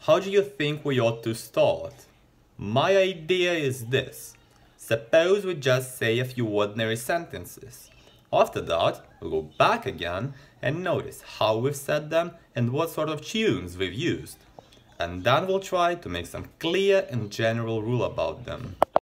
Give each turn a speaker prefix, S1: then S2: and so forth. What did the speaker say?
S1: How do you think we ought to start? My idea is this. Suppose we just say a few ordinary sentences. After that, we'll go back again and notice how we've said them and what sort of tunes we've used. And then we'll try to make some clear and general rule about them.